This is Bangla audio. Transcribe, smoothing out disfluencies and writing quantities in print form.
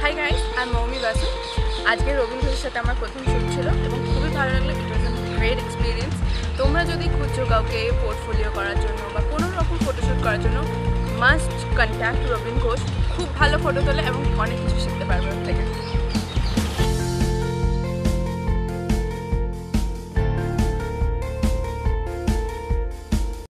হাই গাইস, আমি মৌমি বাসু। আজকে রবিন ঘোষের সাথে আমার প্রথম শ্যুট ছিল এবং খুবই ভালো লাগলো। It was a great experience. তোমরা যদি খুঁজছো কাউকে পোর্টফোলিও করার জন্য বা কোনো রকম ফটোশ্যুট করার জন্য, মাস্ট কন্ট্যাক্ট রবিন ঘোষ। খুব ভালো ফটো তোলে এবং অনেক কিছু শিখতে পারবে ওর থেকে।